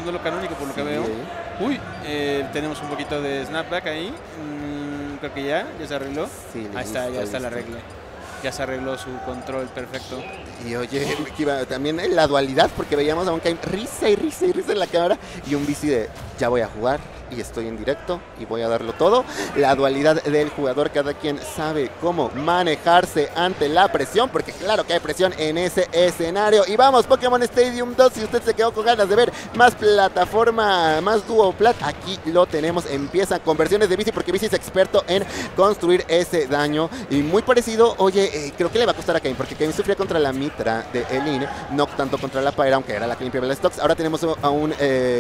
duelo canónico por lo que veo. Uy, tenemos un poquito de snapback ahí. Creo que ya se arregló. Sí, ahí está, ya está la regla. Ya se arregló su control perfecto. Y oye, también la dualidad, porque veíamos a un Kaim risa y risa y risa en la cámara y un bici de ya voy a jugar y estoy en directo y voy a darlo todo. La dualidad del jugador, cada quien sabe cómo manejarse ante la presión, porque claro que hay presión en ese escenario. Y vamos, Pokémon Stadium 2, si usted se quedó con ganas de ver más plataforma, más dúo plat, aquí lo tenemos. Empiezan conversiones de bici, porque bici es experto en construir ese daño. Y muy parecido, oye, creo que le va a costar a Kaim, porque Kaim sufría contra la Mitra de Elin, no tanto contra la Pyra, aunque era la que limpiaba las stocks. Ahora tenemos a un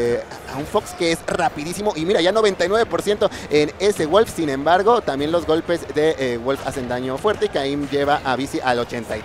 Fox que es rapidísimo. Y mira, ya 99% en ese Wolf. Sin embargo, también los golpes de Wolf hacen daño fuerte y Kaim lleva a bici al 83%.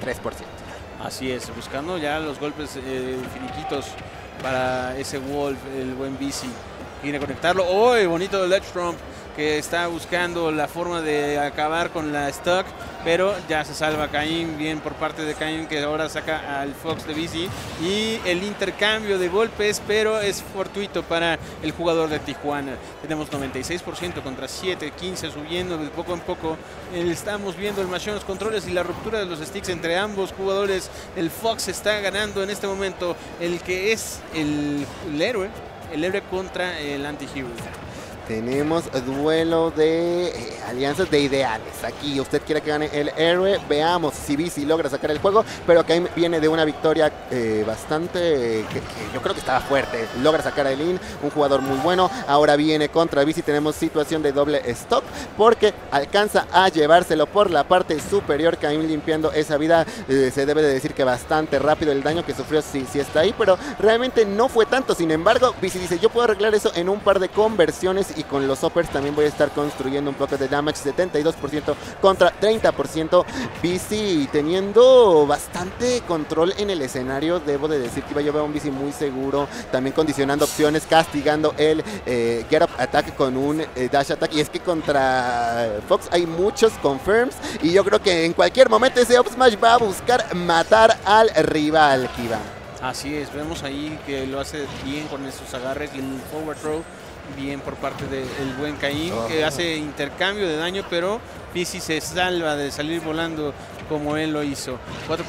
Así es, buscando ya los golpes finiquitos para ese Wolf, el buen bici. Viene a conectarlo. ¡Oh, bonito el Ledge Trump! Que está buscando la forma de acabar con la stock, pero ya se salva Kaim, bien por parte de Kaim, que ahora saca al Fox de bici, y el intercambio de golpes, pero es fortuito para el jugador de Tijuana. Tenemos 96% contra 7, 15 subiendo de poco en poco. Estamos viendo el machine, los controles y la ruptura de los sticks entre ambos jugadores. El Fox está ganando en este momento, el que es el héroe contra el anti-hero. Tenemos duelo de alianzas de ideales. Aquí usted quiere que gane el héroe. Veamos si Bici logra sacar el juego. Pero Kaim viene de una victoria bastante... que yo creo que estaba fuerte. Logra sacar a Elin, un jugador muy bueno. Ahora viene contra Bici. Tenemos situación de doble stop, porque alcanza a llevárselo por la parte superior. Kaim limpiando esa vida. Se debe de decir que bastante rápido el daño que sufrió. Sí está ahí, pero realmente no fue tanto. Sin embargo, Bici dice, yo puedo arreglar eso en un par de conversiones. Y con los uppers también voy a estar construyendo un poco de damage. 72% contra 30%. BC teniendo bastante control en el escenario. Debo de decir que yo veo a un BC muy seguro. También condicionando opciones, castigando el get up attack con un dash attack. Y es que contra Fox hay muchos confirms. Y yo creo que en cualquier momento ese up smash va a buscar matar al rival, Kiva. Así es, vemos ahí que lo hace bien con esos agarres y el forward throw. Bien por parte del buen Kaim, que hace intercambio de daño, pero Bici se salva de salir volando como él lo hizo.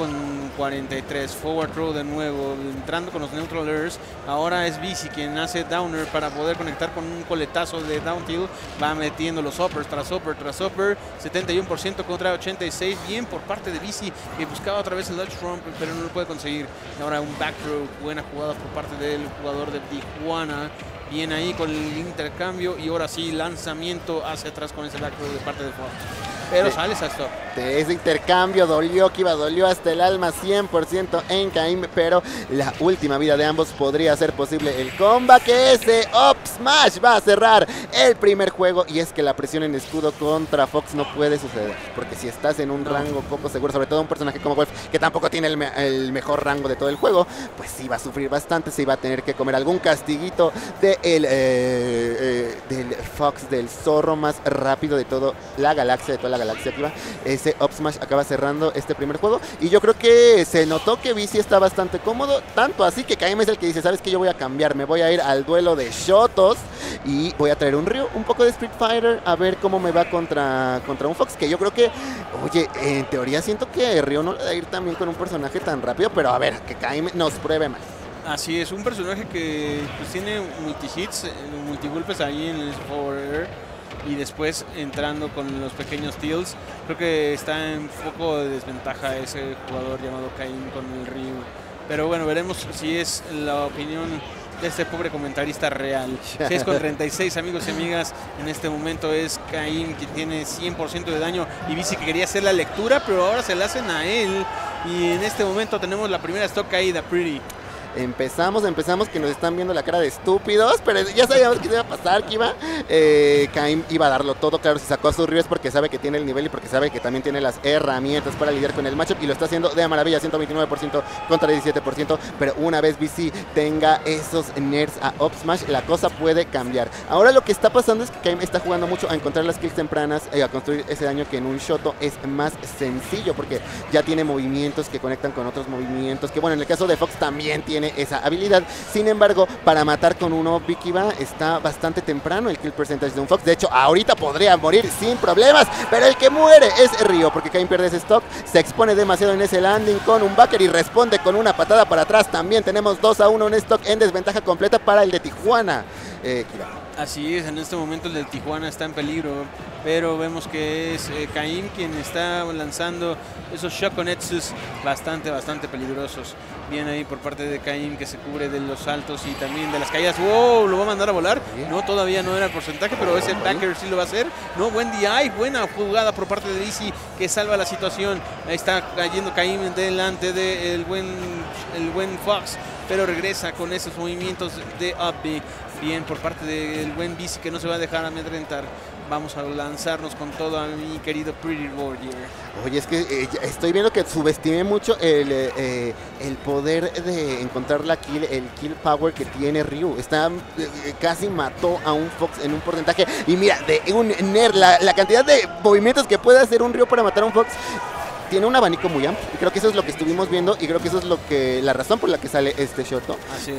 4,43, forward throw de nuevo, entrando con los neutral airs. Ahora es Bici quien hace downer para poder conectar con un coletazo de down tilt. Va metiendo los uppers tras upper tras upper. 71% contra 86%. Bien por parte de Bici, que buscaba otra vez el Dutch Trump, pero no lo puede conseguir. Ahora un back throw, buena jugada por parte del jugador de Tijuana. Bien ahí con el intercambio y ahora sí lanzamiento hacia atrás con ese back throw de parte de Fox. Pero sale esa stop. Ese intercambio dolió, Kiva, dolió hasta el alma 100% en Kaim, pero la última vida de ambos podría ser posible el comeback. Ese up smash va a cerrar el primer juego, y es que la presión en escudo contra Fox no puede suceder, porque si estás en un rango poco seguro, sobre todo un personaje como Wolf, que tampoco tiene el mejor rango de todo el juego, pues sí va a sufrir bastante, sí va a tener que comer algún castiguito del Fox, del zorro más rápido de toda la galaxia, Kiva. Ese up smash acaba cerrando este primer juego, y yo creo que se notó que Bici está bastante cómodo, tanto así que Kaim es el que dice, sabes que yo voy a cambiar, me voy a ir al duelo de Shotos y voy a traer un Ryu, un poco de Street Fighter, a ver cómo me va contra un Fox, que yo creo que, oye, en teoría siento que Ryu no le va a ir también con un personaje tan rápido, pero a ver, que Kaim nos pruebe más. Así es, un personaje que pues, tiene multi-hits, multi-golpes ahí en el forward, y después entrando con los pequeños steals. Creo que está en poco de desventaja ese jugador llamado Kaim con el Ryu. Pero bueno, veremos si es la opinión de este pobre comentarista real. 6,36, amigos y amigas. En este momento es Kaim que tiene 100% de daño, y Bici que quería hacer la lectura, pero ahora se la hacen a él. Y en este momento tenemos la primera stock caída, Pretty. Empezamos, que nos están viendo la cara de estúpidos, pero ya sabíamos que iba a pasar, que Kaim iba a darlo todo. Claro, si sacó a sus Rivers porque sabe que tiene el nivel y porque sabe que también tiene las herramientas para lidiar con el matchup, y lo está haciendo de maravilla, 129% contra 17%, pero una vez BC tenga esos nerds a up smash, la cosa puede cambiar. Ahora lo que está pasando es que Kaim está jugando mucho a encontrar las kills tempranas, a construir ese daño que en un Shoto es más sencillo, porque ya tiene movimientos que conectan con otros movimientos, que bueno, en el caso de Fox también tiene tiene esa habilidad. Sin embargo, para matar con uno Vikiva está bastante temprano el kill percentage de un Fox. De hecho, ahorita podría morir sin problemas, pero el que muere es Ryo, porque Caim pierde ese stock, se expone demasiado en ese landing con un backer y responde con una patada para atrás. También tenemos 2-1, un stock en desventaja completa para el de Tijuana. Kiva. Así es, en este momento el del Tijuana está en peligro, pero vemos que es Caim quien está lanzando esos Shokonetsus bastante peligrosos. Bien ahí por parte de Caim, que se cubre de los saltos y también de las caídas. ¡Wow! ¿Lo va a mandar a volar? No, todavía no era el porcentaje, pero ese backer sí lo va a hacer. No, buen DI, buena jugada por parte de Vici, que salva la situación. Ahí está cayendo Caim delante del buen Fox, pero regresa con esos movimientos de up B. Bien por parte del buen Vici, que no se va a dejar amedrentar. Vamos a lanzarnos con todo a mi querido Pretty Warrior. Oye, es que estoy viendo que subestimé mucho el poder de encontrar el kill power que tiene Ryu. Casi mató a un Fox en un porcentaje. Y mira, de un nerd, la cantidad de movimientos que puede hacer un Ryu para matar a un Fox. Tiene un abanico muy amplio, y creo que eso es lo que estuvimos viendo, y creo que eso es la razón por la que sale este Shoto,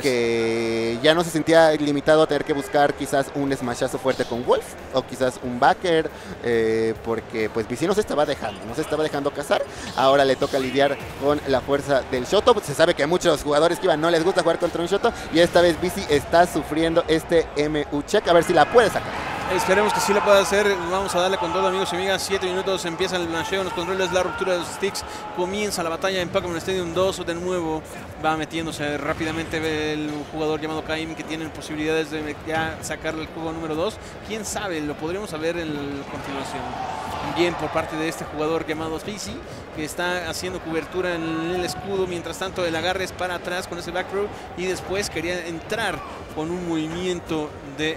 que ya no se sentía limitado a tener que buscar quizás un smashazo fuerte con Wolf, o quizás un backer, porque pues Vici no se estaba dejando cazar. Ahora le toca lidiar con la fuerza del Shoto. Se sabe que a muchos jugadores que iban no les gusta jugar contra un Shoto, y esta vez Vici está sufriendo este MU check, a ver si la puede sacar. Esperemos que sí lo pueda hacer. Vamos a darle con todo, amigos y amigas. 7 minutos, empieza el blancheo en los controles, la ruptura de los sticks. Comienza la batalla en Pokémon Stadium 2. De nuevo va metiéndose rápidamente el jugador llamado Caim, que tiene posibilidades de ya sacarle el juego número 2. Quién sabe, lo podremos saber en continuación. Bien por parte de este jugador llamado Vici, que está haciendo cobertura en el escudo. Mientras tanto, el agarre es para atrás con ese back throw, y después quería entrar con un movimiento de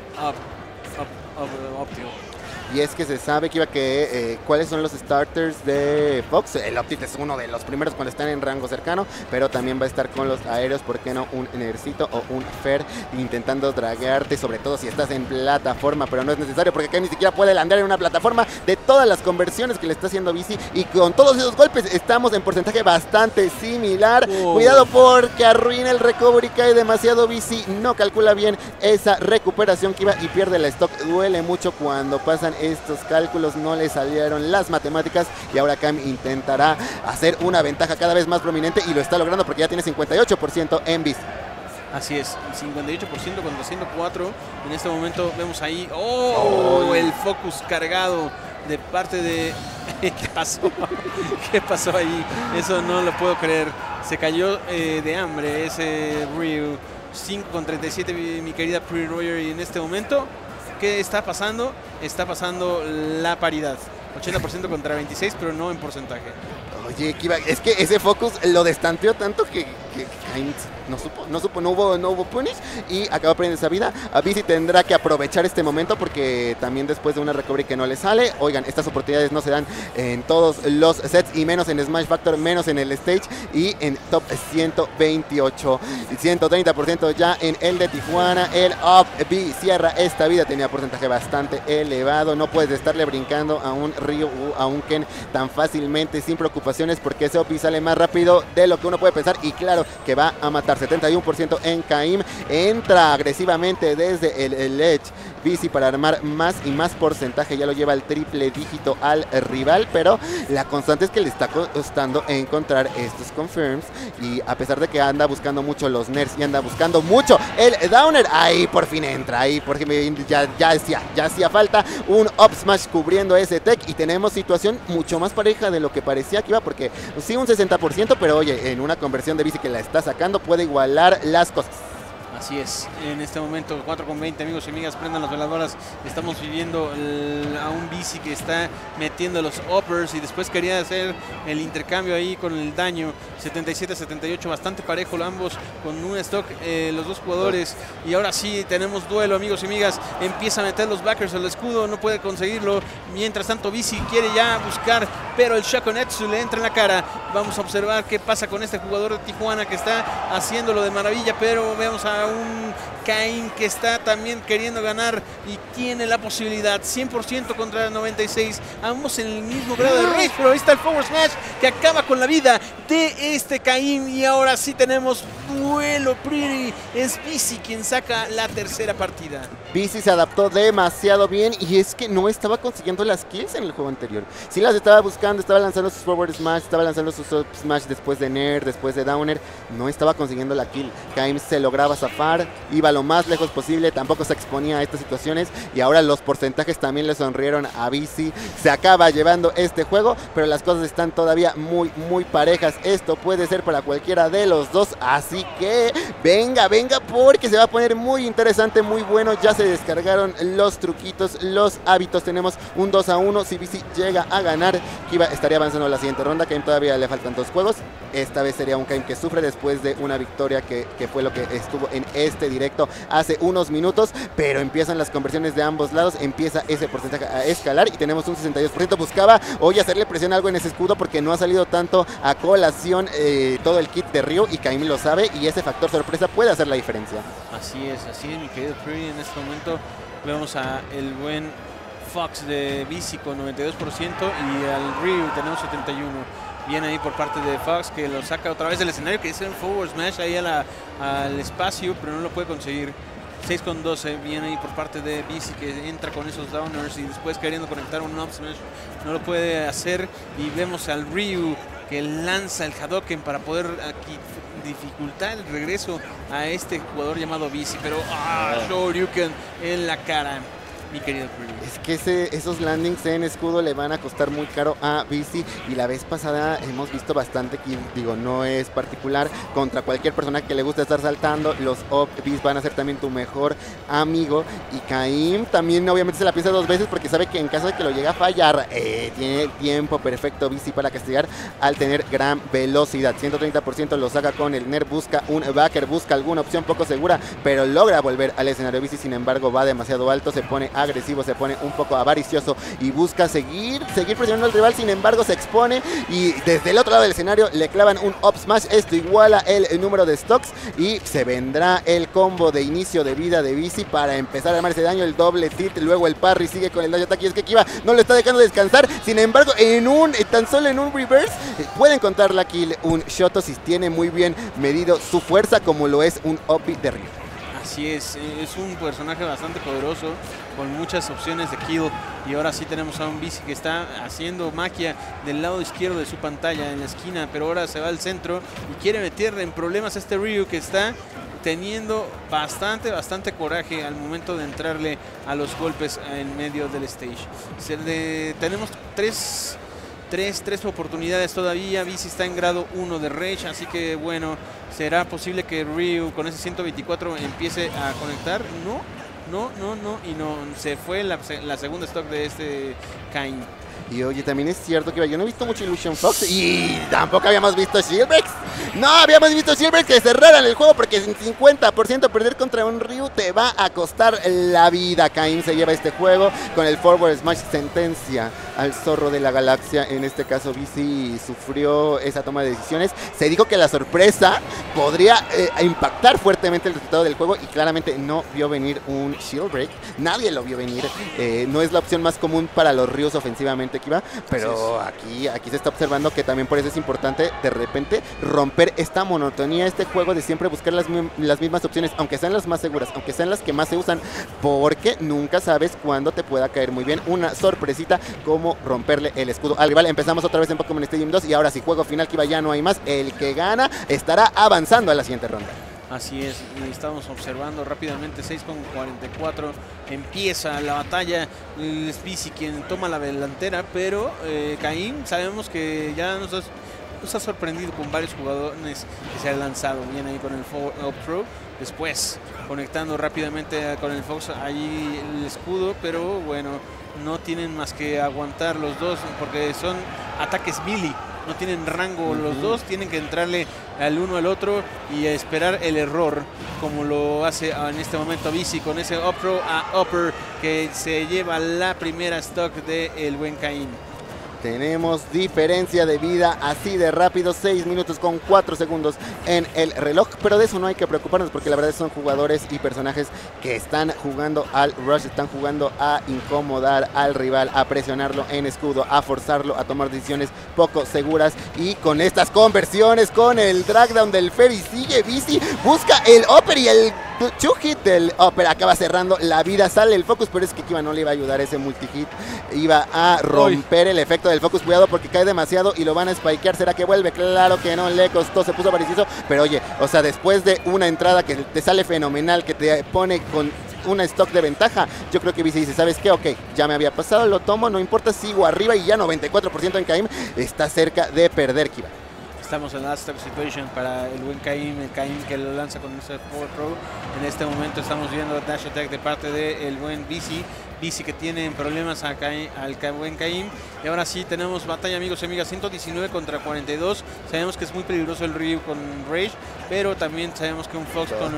Optio. Y es que se sabe que cuáles son los starters de Fox. El Optit es uno de los primeros cuando están en rango cercano, pero también va a estar con los aéreos, ¿por qué no? Un Nercito o un Fer intentando draguearte, sobre todo si estás en plataforma, pero no es necesario porque acá ni siquiera puede landar en una plataforma de todas las conversiones que le está haciendo Vici, y con todos esos golpes estamos en porcentaje bastante similar. Cuidado porque arruina el recovery, cae demasiado Vici, no calcula bien esa recuperación que iba y pierde la stock. Duele mucho cuando pasan estos cálculos, no le salieron las matemáticas, y ahora Caim intentará hacer una ventaja cada vez más prominente, y lo está logrando porque ya tiene 58% en Vici. Así es, 58% contra 104. En este momento vemos ahí, el focus cargado de parte de... ¿Qué pasó? ¿Qué pasó ahí? Eso no lo puedo creer. Se cayó de hambre ese Ryu. 5 con 37, mi querida Pretty Warrior, y en este momento, ¿qué está pasando? Está pasando la paridad. 80% contra 26, pero no en porcentaje. Oye, Kiva, es que ese focus lo destanteó tanto que no hubo punish, y acaba perdiendo esa vida. A Vici tendrá que aprovechar este momento, porque también después de una recovery que no le sale, oigan, estas oportunidades no se dan en todos los sets, y menos en Smash Factor, menos en el stage, y en top 128, 130% ya en el de Tijuana. El Up B cierra esta vida, tenía porcentaje bastante elevado. No puedes estarle brincando a un Ryu o a un Ken tan fácilmente sin preocupaciones, porque ese Up B sale más rápido de lo que uno puede pensar, y claro que va a matar. 71% en Caim, entra agresivamente desde el edge Vici para armar más y más porcentaje, ya lo lleva al triple dígito al rival, pero la constante es que le está costando encontrar estos confirms, y a pesar de que anda buscando mucho los nerfs y anda buscando mucho el downer, ahí por fin entra, ahí porque ya hacía falta un up smash cubriendo ese tech, y tenemos situación mucho más pareja de lo que parecía que iba, porque sí un 60%, pero oye, en una conversión de Vici que la está sacando puede igualar las cosas. Así es, en este momento 4:20, amigos y amigas, prendan las veladoras. Estamos viviendo a un Vici que está metiendo los uppers, y después quería hacer el intercambio ahí con el daño. 77-78, bastante parejo ambos con un stock, los dos jugadores. Y ahora sí tenemos duelo, amigos y amigas. Empieza a meter los backers al escudo, no puede conseguirlo. Mientras tanto Vici quiere ya buscar, pero el Shokonetsu le entra en la cara. Vamos a observar qué pasa con este jugador de Tijuana, que está haciéndolo de maravilla, pero vemos a un Caim que está también queriendo ganar y tiene la posibilidad. 100% contra 96, ambos en el mismo grado de race, pero ahí está el Power Smash que acaba con la vida de este Caim, y ahora sí tenemos duelo, Pretty. Es Bici quien saca la tercera partida. Bici se adaptó demasiado bien y es que no estaba consiguiendo las kills en el juego anterior. Sí las estaba buscando, estaba lanzando sus forward smash, estaba lanzando sus up smash después de Nair, después de Downer. No estaba consiguiendo la kill. Kaim se lograba zafar, iba lo más lejos posible, tampoco se exponía a estas situaciones y ahora los porcentajes también le sonrieron a Bici. Se acaba llevando este juego, pero las cosas están todavía muy parejas. Esto puede ser para cualquiera de los dos, así que venga porque se va a poner muy interesante, muy bueno. Ya se descargaron los truquitos, los hábitos. Tenemos un 2-1. Si Bici llega a ganar, Kiba estaría avanzando a la siguiente ronda. Kaim todavía le faltan 2 juegos. Esta vez sería un Kaim que sufre después de una victoria que fue lo que estuvo en este directo hace unos minutos, pero empiezan las conversiones de ambos lados, empieza ese porcentaje a escalar y tenemos un 62%. Buscaba hoy hacerle presión algo en ese escudo porque no ha salido tanto a colación todo el kit de Ryu y Kaim lo sabe y ese factor sorpresa puede hacer la diferencia. Así es, mi querido Pretty. En este momento vemos a el buen Fox de Bici con 92% y al Ryu tenemos 71%. Bien ahí por parte de Fox, que lo saca otra vez del escenario, que dice un forward smash ahí al espacio, pero no lo puede conseguir. 6-12, bien ahí por parte de Bici, que entra con esos downers y después queriendo conectar un up smash, no lo puede hacer. Y vemos al Ryu que lanza el Hadoken para poder aquí dificultar el regreso a este jugador llamado Bici, pero Shoryuken en la cara, mi querido Pretty. Es que esos landings en escudo le van a costar muy caro a Bici y la vez pasada hemos visto bastante que, digo, no es particular contra cualquier persona que le gusta estar saltando. Los up Bis van a ser también tu mejor amigo y Kaim también obviamente se la piensa 2 veces porque sabe que en caso de que lo llegue a fallar tiene el tiempo perfecto Bici para castigar al tener gran velocidad. 130% lo saca con el Nair, busca un backer, busca alguna opción poco segura, pero logra volver al escenario. Bici sin embargo va demasiado alto, se pone agresivo, se pone un poco avaricioso y busca seguir presionando al rival. Sin embargo se expone y desde el otro lado del escenario le clavan un up smash. Esto iguala el número de stocks y se vendrá el combo de inicio de vida de Bici para empezar a armar ese daño. El doble tilt, luego el parry, sigue con el dash attack y es que Kiba no lo está dejando descansar. Sin embargo tan solo en un reverse pueden contar la kill. Un Shoto si tiene muy bien medido su fuerza como lo es un up de Ryu. Así es un personaje bastante poderoso con muchas opciones de kill y ahora sí tenemos a un Bici que está haciendo magia del lado izquierdo de su pantalla en la esquina, pero ahora se va al centro y quiere meterle en problemas a este Ryu que está teniendo bastante coraje al momento de entrarle a los golpes en medio del stage. Tenemos tres oportunidades todavía. Bici está en grado 1 de Rage, así que bueno, ¿será posible que Ryu con ese 124 empiece a conectar? No, y no, se fue la segunda stock de este Kain. Y oye, también es cierto que yo no he visto mucho Illusion Fox y tampoco habíamos visto Shieldbreaks. No habíamos visto Shieldbreaks que cerraran el juego porque sin 50% perder contra un Ryu te va a costar la vida. Kaim se lleva este juego con el forward smash, sentencia al zorro de la galaxia. En este caso Bici sufrió esa toma de decisiones. Se dijo que la sorpresa podría impactar fuertemente el resultado del juego y claramente no vio venir un Shieldbreak. Nadie lo vio venir. No es la opción más común para los Ryus ofensivamente, Kiba, pero aquí se está observando que también por eso es importante de repente romper esta monotonía, este juego de siempre buscar las mismas opciones, aunque sean las más seguras, aunque sean las que más se usan, porque nunca sabes cuándo te pueda caer muy bien una sorpresita como romperle el escudo al rival. Empezamos otra vez en Pokémon Stadium 2 y ahora sí, juego final, Kiba, ya no hay más. El que gana estará avanzando a la siguiente ronda. Así es, y estamos observando rápidamente 6:44, empieza la batalla, es Bici quien toma la delantera, pero Kaim sabemos que ya nos ha sorprendido con varios jugadores que se han lanzado bien ahí con el up throw, después conectando rápidamente con el Fox ahí el escudo, pero bueno, no tienen más que aguantar los dos porque son ataques melee. No tienen rango los dos, tienen que entrarle al uno al otro y esperar el error, como lo hace en este momento Bici con ese up throw a upper que se lleva la primera stock del buen Kaim. Tenemos diferencia de vida así de rápido, 6 minutos con 4 segundos en el reloj, pero de eso no hay que preocuparnos porque la verdad son jugadores y personajes que están jugando al rush, están jugando a incomodar al rival, a presionarlo en escudo, a forzarlo a tomar decisiones poco seguras, y con estas conversiones, con el dragdown del Ferry, sigue Bici, busca el upper y el two-hit del upper acaba cerrando la vida, sale el focus, pero es que Kiba no le iba a ayudar ese multi-hit, iba a romper el efecto del focus, cuidado porque cae demasiado y lo van a spikear. ¿Será que vuelve? Claro que no, le costó, se puso avaricioso, pero oye, o sea, después de una entrada que te sale fenomenal, que te pone con una stock de ventaja, yo creo que Bici dice, ¿sabes qué? Ok, ya me había pasado, lo tomo, no importa, sigo arriba y ya 94% en Caim, está cerca de perder Kiba. Estamos en la stock situation para el buen Caim, el Caim que lo lanza con ese forward throw. En este momento estamos viendo dash attack de parte del buen Bici que tiene problemas al buen Caim. Y ahora sí tenemos batalla, amigos y amigas, 119 contra 42. Sabemos que es muy peligroso el Ryu con Rage, pero también sabemos que un Fox con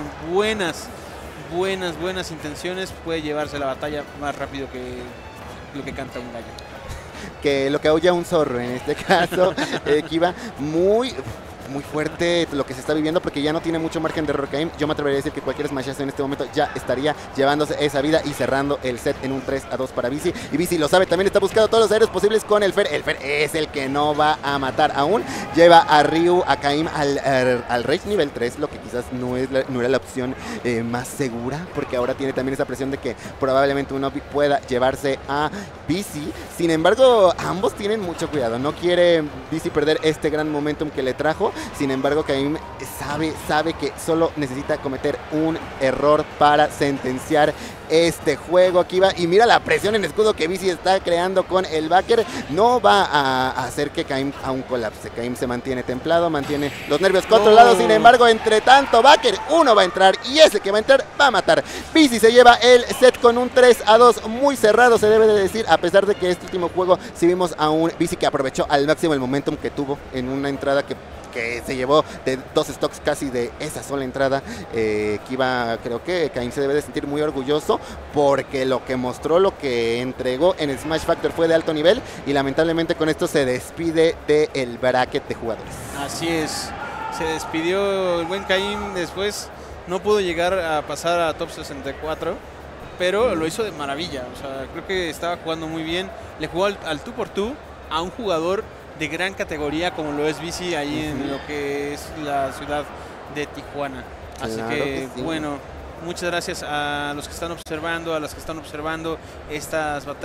buenas intenciones puede llevarse la batalla más rápido que lo que canta un gallo. Que lo que aulla un zorro en este caso, Kiba, muy fuerte lo que se está viviendo porque ya no tiene mucho margen de error Caim. Yo me atrevería a decir que cualquier smashazo en este momento ya estaría llevándose esa vida y cerrando el set en un 3-2 para Bici. Y Bici lo sabe, también está buscando todos los aéreos posibles con el Fer. El Fer es el que no va a matar aún. Lleva a Ryu, a Caim al Rage nivel 3, lo que quizás no era la opción más segura, porque ahora tiene también esa presión de que probablemente un Obi pueda llevarse a Bici. Sin embargo, ambos tienen mucho cuidado. No quiere Bici perder este gran momentum que le trajo. Sin embargo, Caim sabe que solo necesita cometer un error para sentenciar este juego. Aquí va, y mira la presión en escudo que Bici está creando con el backer. No va a hacer que Caim aún colapse. Caim se mantiene templado, mantiene los nervios controlados. Sin embargo, entre tanto, backer, uno va a entrar y ese que va a entrar va a matar. Bici se lleva el set con un 3-2 muy cerrado, se debe de decir, a pesar de que este último juego sí vimos a un Bici que aprovechó al máximo el momentum que tuvo en una entrada que se llevó de 2 stocks casi de esa sola entrada. Kiba, creo que Caim se debe de sentir muy orgulloso porque lo que mostró, lo que entregó en el Smash Factor fue de alto nivel, y lamentablemente con esto se despide del bracket de jugadores. Así es, se despidió el buen Caim, después no pudo llegar a pasar a top 64, pero lo hizo de maravilla. O sea, creo que estaba jugando muy bien, le jugó al 2x2 a un jugador de gran categoría como lo es Bici ahí en lo que es la ciudad de Tijuana. Así claro que sí. Bueno, muchas gracias a los que están observando, a las que están observando estas batallas.